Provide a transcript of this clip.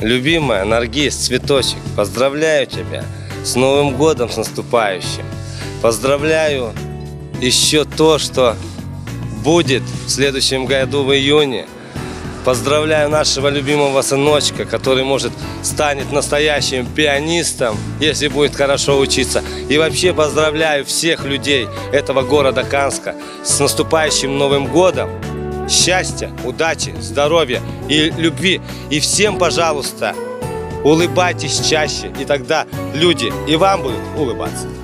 любимая Наргиз, цветочек, поздравляю тебя с Новым годом, с наступающим. Поздравляю еще то, что будет в следующем году в июне. Поздравляю нашего любимого сыночка, который, может, станет настоящим пианистом, если будет хорошо учиться. И вообще поздравляю всех людей этого города Канска с наступающим Новым годом. Счастья, удачи, здоровья и любви. И всем, пожалуйста, улыбайтесь чаще, и тогда люди и вам будут улыбаться.